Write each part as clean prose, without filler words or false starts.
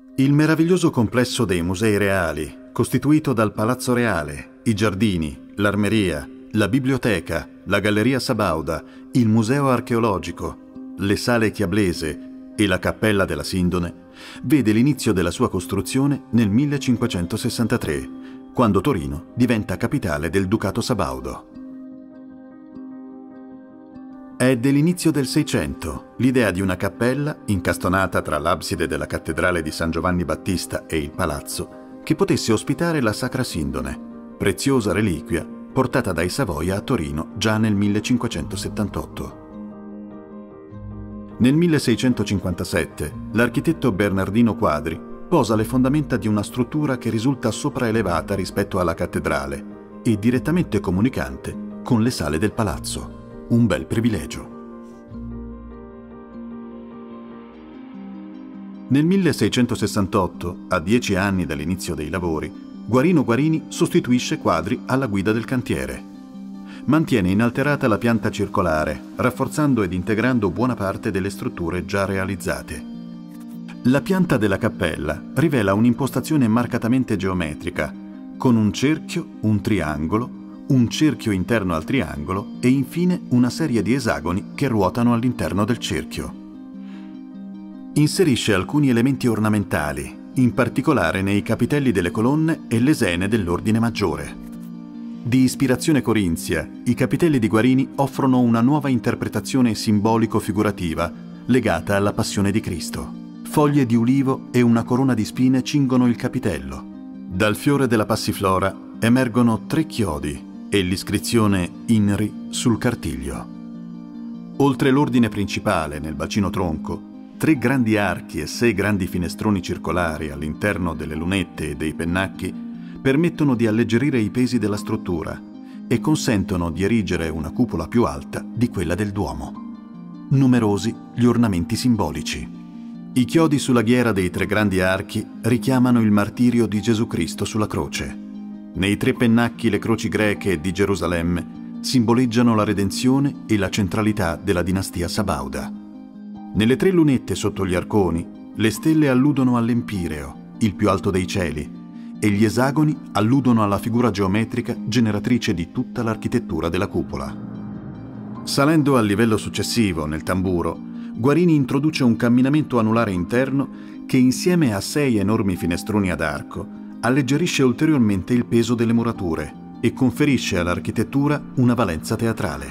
Il meraviglioso complesso dei Musei Reali, costituito dal Palazzo Reale, i giardini, l'armeria, la biblioteca, la Galleria Sabauda, il Museo Archeologico, le Sale Chiablese e la Cappella della Sindone, vede l'inizio della sua costruzione nel 1563, quando Torino diventa capitale del Ducato Sabaudo. È dell'inizio del Seicento l'idea di una cappella incastonata tra l'abside della cattedrale di San Giovanni Battista e il palazzo che potesse ospitare la Sacra Sindone, preziosa reliquia portata dai Savoia a Torino già nel 1578. Nel 1657 l'architetto Bernardino Quadri posa le fondamenta di una struttura che risulta sopraelevata rispetto alla cattedrale e direttamente comunicante con le sale del palazzo. Un bel privilegio. Nel 1668, a 10 anni dall'inizio dei lavori, Guarino Guarini sostituisce Quadri alla guida del cantiere. Mantiene inalterata la pianta circolare, rafforzando ed integrando buona parte delle strutture già realizzate. La pianta della cappella rivela un'impostazione marcatamente geometrica, con un cerchio, un triangolo, un cerchio interno al triangolo e infine una serie di esagoni che ruotano all'interno del cerchio. Inserisce alcuni elementi ornamentali, in particolare nei capitelli delle colonne e lesene dell'ordine maggiore. Di ispirazione corinzia, i capitelli di Guarini offrono una nuova interpretazione simbolico-figurativa legata alla Passione di Cristo. Foglie di ulivo e una corona di spine cingono il capitello. Dal fiore della passiflora emergono 3 chiodi e l'iscrizione INRI sul cartiglio. Oltre l'ordine principale nel bacino tronco, 3 grandi archi e 6 grandi finestroni circolari all'interno delle lunette e dei pennacchi permettono di alleggerire i pesi della struttura e consentono di erigere una cupola più alta di quella del Duomo. Numerosi gli ornamenti simbolici. I chiodi sulla ghiera dei 3 grandi archi richiamano il martirio di Gesù Cristo sulla croce. Nei 3 pennacchi le croci greche di Gerusalemme simboleggiano la redenzione e la centralità della dinastia Sabauda. Nelle 3 lunette sotto gli arconi le stelle alludono all'Empireo, il più alto dei cieli, e gli esagoni alludono alla figura geometrica generatrice di tutta l'architettura della cupola. Salendo al livello successivo, nel tamburo, Guarini introduce un camminamento anulare interno che insieme a 6 enormi finestroni ad arco alleggerisce ulteriormente il peso delle murature e conferisce all'architettura una valenza teatrale.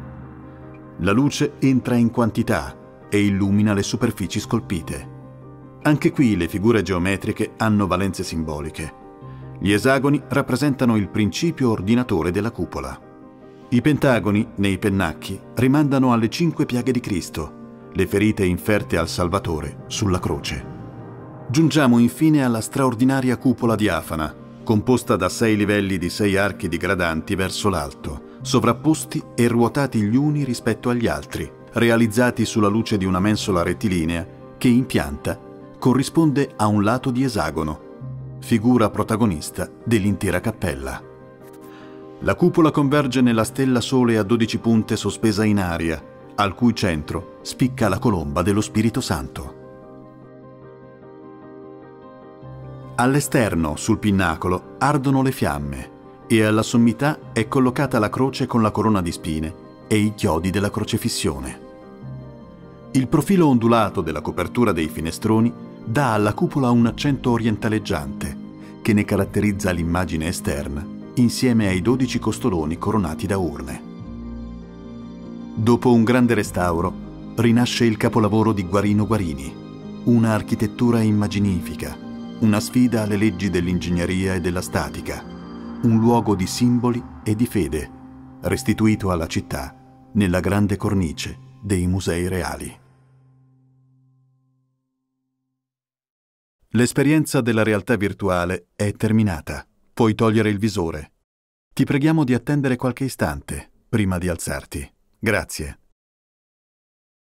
La luce entra in quantità e illumina le superfici scolpite. Anche qui le figure geometriche hanno valenze simboliche. Gli esagoni rappresentano il principio ordinatore della cupola. I pentagoni, nei pennacchi, rimandano alle 5 piaghe di Cristo, le ferite inferte al Salvatore sulla croce. Giungiamo infine alla straordinaria cupola diafana, composta da 6 livelli di 6 archi digradanti verso l'alto, sovrapposti e ruotati gli uni rispetto agli altri, realizzati sulla luce di una mensola rettilinea che in pianta corrisponde a un lato di esagono, figura protagonista dell'intera cappella. La cupola converge nella stella sole a 12 punte sospesa in aria, al cui centro spicca la colomba dello Spirito Santo. All'esterno, sul pinnacolo, ardono le fiamme e alla sommità è collocata la croce con la corona di spine e i chiodi della crocefissione. Il profilo ondulato della copertura dei finestroni dà alla cupola un accento orientaleggiante che ne caratterizza l'immagine esterna insieme ai 12 costoloni coronati da urne. Dopo un grande restauro, rinasce il capolavoro di Guarino Guarini, una architettura immaginifica, una sfida alle leggi dell'ingegneria e della statica, un luogo di simboli e di fede, restituito alla città nella grande cornice dei Musei Reali. L'esperienza della realtà virtuale è terminata. Puoi togliere il visore. Ti preghiamo di attendere qualche istante prima di alzarti. Grazie.